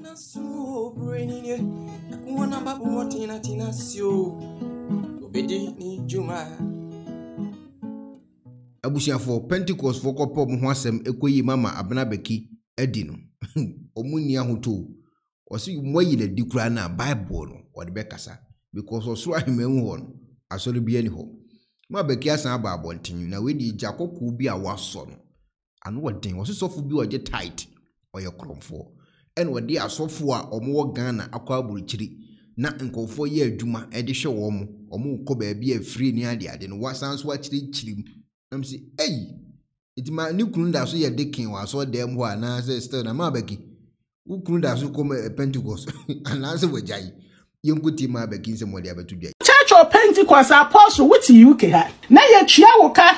Abusia for Pentecost for kopom ho asem ekoyi mama Abena Becky edi no omuni ahoto osi mwayi na dikura na Bible no wode bekasa because osoro ahemenu ho no asoro bi ani ho ma Becky asan aba abontin na we di jakoku bi a waso no anu wodin ososofo bi oje tithe oye kromfo en wode asofo a omo Ghana akwa aburuchiri na nkofo ye adwuma ede hwe wo omo ko ba bi afiri ni ade no wasanso wa chiri I'm say, hey, it's my new Krunda so you're dicking was so damn one. I say, still, I'm Becky. Who Krunda so come a Pentecost and answer with Jay. You could team my Becky somebody ever today. Church of Pentecost Apostle, what's you UK? Now your Chiawoka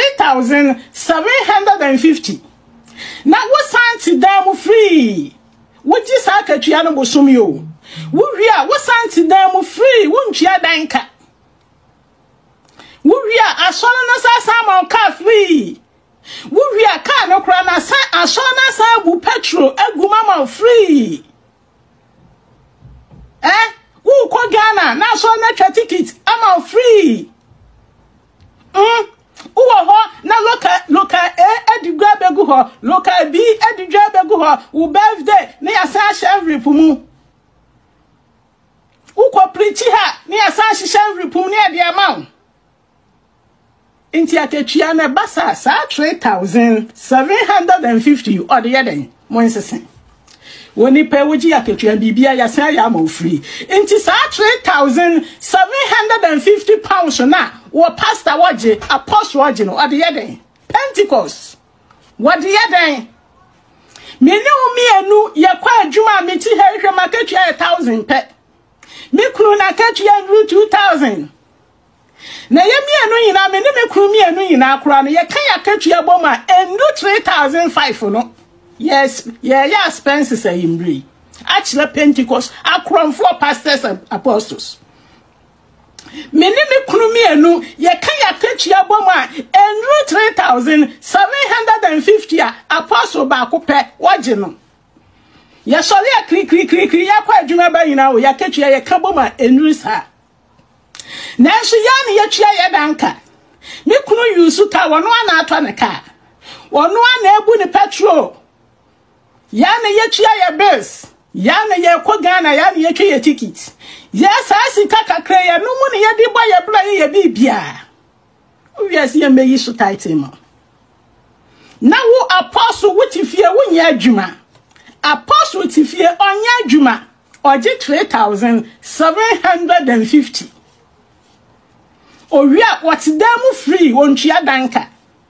3,750. Now what's anti damo free? What is a Chiano Bosumio? What's anti damo free? Won't you danka? Wuria asona sa sama ka free. Wuria ka no kra na sa asona sa bu petrol egu mama free. Wu ko Ghana na asona twa ticket ama free. Uwo ho na loka edigwa begu ho, loka B edigwa begu ho, u birthday na ya sa every pumu. U ko preach ha na ya sa every pumu na dia ma. Inti akechia na basa sa 3,750 or the other one sesen. Woni pe woji akechia bibia ya san ya ma free. Inti sa 3,750 pounds na wo pastor waje apostle waje no or the other Pentecost. What the other me no mienu ye kwa adwuma meti hehwe makechia 1,000 pe. Me kunu na kechia 2,000. Na ye mienu yina me ne me kru mienu yina akura no ye kan ya katua boma enu 3,500 no. Yes, yeah expenses are imbre. Actually Pentecost akromfo pastors and apostles. Me ne me kru mienu ye kan ya katua boma enu 3,750 apostle ba ko pe waje no. Ye sole ya kri ya kwa adwuma ba yina wo ya katua ye ka boma enu sa. Nanso ya ne yetwa ye danka me kunu yusu ka wono ana atwa ne ka wono ana ebu ne petrol ya ne yetwa ye bills ya ne ye ko Ghana ya ne yetwa ye ticket ya saasi kakakra ye no mu ne ye di boye bla ye bibia obviously ye meyi so tithe mo na wo apostle wutifie wunya adwuma apostle wutifie onya adwuma oje 3,750 Oria what them free won tua danka.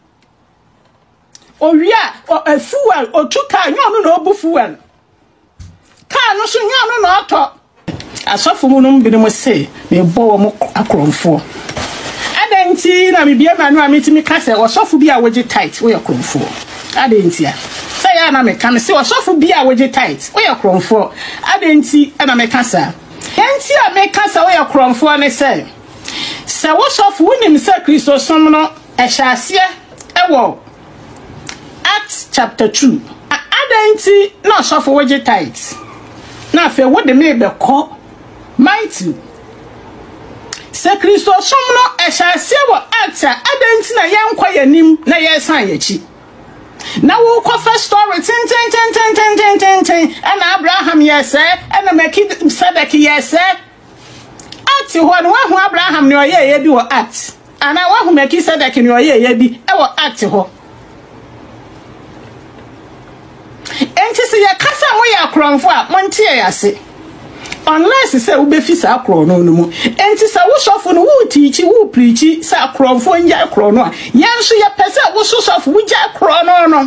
Oria fuel otuka nyo no obu fuel. Ka no so nyo no oto. Asofo mu no bi no se me bo mo akromfo. Adanti na me bia manu ametimi ka se osofo bi a woje tight we akromfo. Adanti a. Say ya na me ka se osofo bi a woje tight we akromfo. Adanti na me ka sa. Yanti a me ka sa we akromfo ne se Sa wosofu unim sa Kristo som no ehyaase ewo Acts chapter 2 adanti na osofu woje tithe na afa wode me be ko mighty sa Kristo som no ehyaase wo Acts adanti na yenkwa yanim na yesan yachi na wo ko first story ten ana Abraham yese ana Melchizedek yese Acts ho no wahu Abraham ne oye bi wo Acts ana wahu Melchizedek ne oye bi e wo Acts ho enti se ye kasa mo ya kronfo a monte ya se unless se wo be fi sa kro no mu enti se wo sofo no wo tichi wo preachi sa kronfo nya kro no a yenso ye pese wo sofo wo ja kro no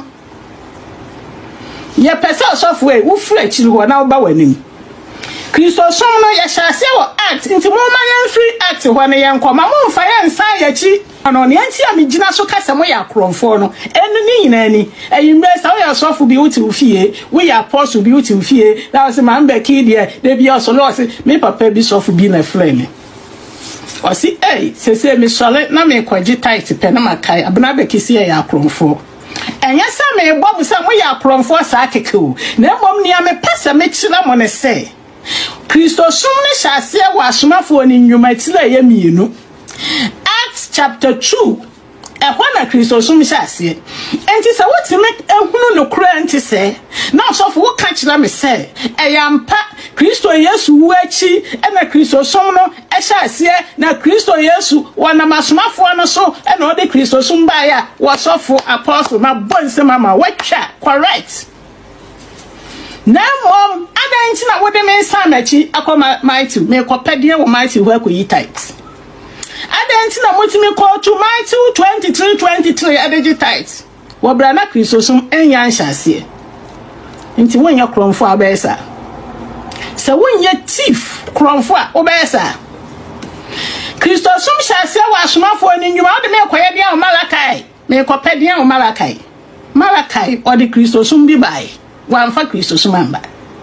ye pese sofo e wo fra chi ho na wo ba wanim Kristo som no ye hyase wo Act nti mo ma yan free Act ho ne yan koma mo mfa yan san ya chi ono ne anti a megina so kasa mo ya kromfo no enu ni nyina ni ayimbe sa wo ya sofo bi wuti ufie wo ya apostle bi wuti ufie na se man Becky de bia so lo se me papa bi sofo bi na flame o si se me sole na me kwaji tight pe na makai Abena Becky si ya kromfo Enya sa me bob sa mo ya kromfo sa kekew. Na mom nia me pesa me chira mo ne se. Kristo sum ne hyase wa asomafo ni nnwuma tira ye mienu. Acts chapter 2. Ehwana Kristo sum hyase. Enti sa wotime ehunu no kura enti se. Na osofo wo ka kira me se. Eyampa Kristo Yesu wu achi na Kristo sum no hyase na Kristo Yesu wana masomafo no so na ode Kristo sum ba ya wasofo apostle ma bonse mama watcha correct. Na mom adanti na wode me nsa machi akoma mighty me kopedie wo mighty wo akoyi tight. Adanti na mutimi call to Matthew 23:23 adegi tight. Wo bra na Kristo sum enya nhyase. Nti wonya kromfo abesa. Se wonya thief kromfo a obesa. Kristo sum hyase wa asomafo ni nnwuma wode me koye dia o Malakai. Me kopedie o Malakai. Malakai ode Kristo sum bi bai. Wanfa Kristo sum amba.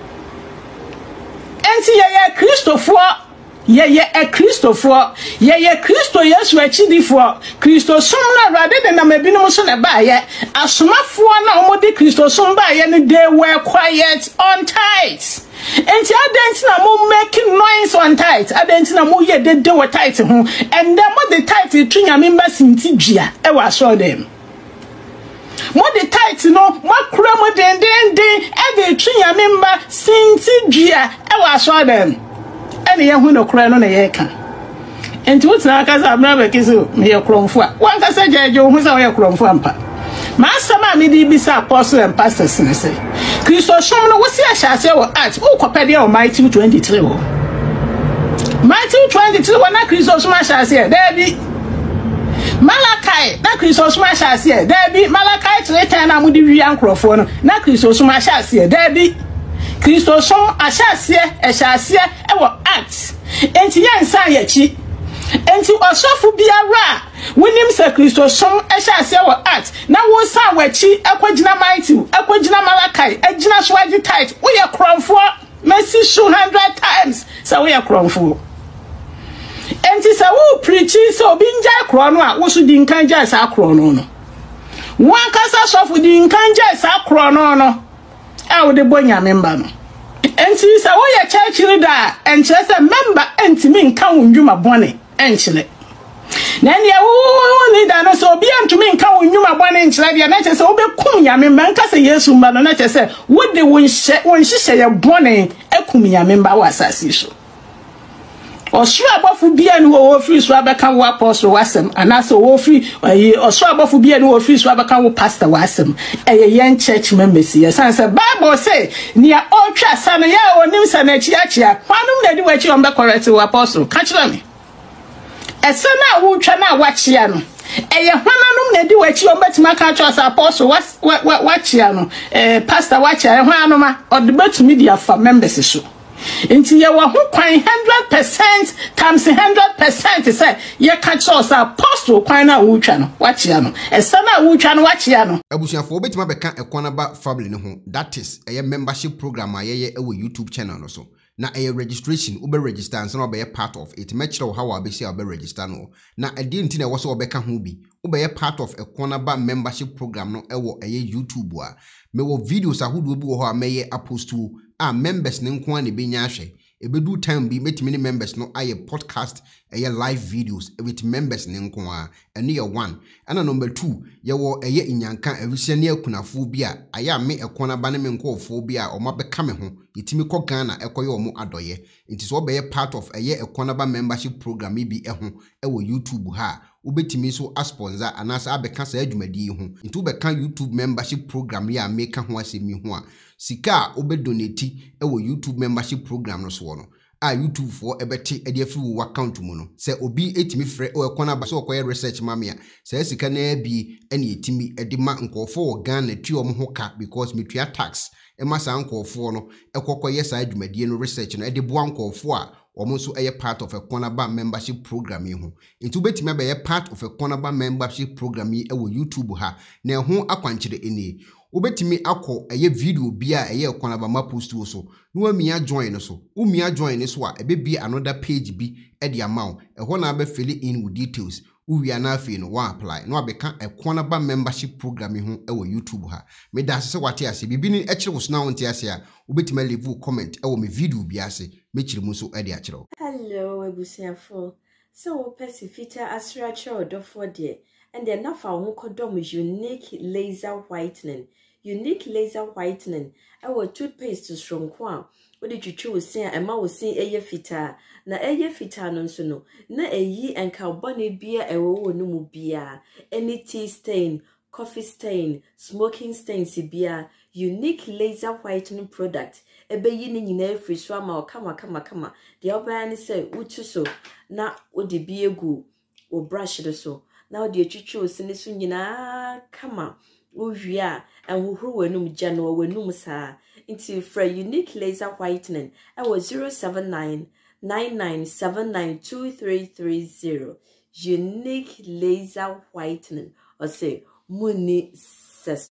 Enti ye Kristofo ye Kristofo ye Kristo Yesu achidifo Kristo sum na rade de na mabinum so na ba ye asomafo na omode Kristo sum ba ye ne they were quiet on tight. Enti adenti na mo making noise on tight adenti na mo ye de we tight ho and then mo the tight twunya member sinti dua e wa show them. Mo the tight no mo kura mo den e de twunya member sinti dua e wa show them. Ene ye hu no kura no na ye ka. Enti wutina aka za Abena Becky so me ye kromfo a. Wan ka se jeje hu sa ye kromfo ampa. Ma sama me di bisa apostle and pastors ne say. Kristo som no wosi ahyase wo Acts wo kopede o Matthew 23 wo. Matthew 23 wana Kristo som ahyase there bi. Malakai na Kristo som ahyase there bi. Malakai 3:10 na mudi wi ankrofo no na Kristo som ahyase there bi. Kristo som ahyase e wo Acts. Enti yansa yachi. Enti osofu biara wonim se Kristo som ahyase wo Acts na wo sa wachi akwagina Matthew akwagina Malakai agina so agi tight wo ye kromfo mercy 200 times so wo ye kromfo. Enti sa wo preach so bi nja kro no a wo so di nkanja sa kro no no wan kasa sofu di nkanja sa kro no no a wo de bonya member no. Enti sa wo ye church leader and church member enti mi nka wundwuma bone enchile na ne wo leader no so bi antumi nka wundwuma bone enchile dia na chese wo be kum ya member nka se Yesu mba no na chese wo de wonhye ye bone akum ya member wa asase so. Osuru abofu bia ni wo free so abeka wo apostle wasem anaso wo free osuru abofu bia ni wo free so abeka wo pastor wasem yen church members ye san say Bible say nia otwa sana ya onim sana chiachia kwanum na di wachi on be correct wo apostle catch me esana wo twa na wachia no hwananum na di wachi on betima catch us apostle wachia no pastor wachia hwananuma od betumi dia fa members so. Inti ye wa ho kwan 100% times 100% say ye catch us apostle kwan na wutwa no wachia no esa na wutwa no wachia no abusuafo obetima beka Ekwanaba family ne ho, that is a membership program ye ewo YouTube channel no so na registration ube register and so be part of it mechiro how abesi ube register no na edi nti na wo so obeka ho bi ube part of Ekwanaba membership program no ewo YouTube a me wo videos ahodo bi wo ho a meye apostu a members ne nko an benya ahwe ebedu time bi metimi ne members no aye podcast live videos with members ne nko a ene ye 1 ana number 2 ye wo inyanka awisia ne akunafo bi a aya me Ekwanaba ne me nkofo bi a omabeka me ho yitimi ko Ghana ekoye omo adoye nti so be part of Ekwanaba membership program bi ewo YouTube ha ubetimi so sponsor anasa abeka sa adwumadi ho nti ubeka YouTube membership program ya make ho asemi ho a sika obedonate ewo YouTube membership program no so no a YouTube for ebeti ediafi wo account mu no se obi etimi frɛ Ekwanaba so okoye research mamia se sika na bi ene etimi edima nkofo wo Ghana tuom ho ka because metua tax emasa nkofo no ekokoye sa adwumadi no research no edeboa nkofo a omonso part of Ekwanaba membership program ho nti ubetimi abe part of Ekwanaba membership program ewo YouTube ha na ho akwankyere eni ubetimi akọ video bia Ekwanaba ma post wo so no amia join so umia join so a ebebie another page bi e de amount ho na be fill in with details uwia na afi no wa apply no abeka ekonaba membership program ho ewo YouTube ha me da se wate ase bibi ni ekire wo so na wonte ase a obetima leave comment ewo me video bi ase me kire mu so e de akire. Hello ebusiafo, so pesifita asracha odofo de and then nafa ho kodom unique laser whitening ewo toothpaste stronko a odi twitwi wo sin a ema wo sin eye fita na eye fita no nso no na eyi enka bone bia ewo wo no mu bia any tea stain, coffee stain, smoking stains bia unique laser whitening product ebeyi ni nyina free so ama kama de obaya ni say utu so na odi bi egu o brush do so na odi etwitwi o sin so nyina kama uwia enhuhuru wenum jano wenum sa into for unique laser whitening I was 07999792330 unique laser whitening or say muni ses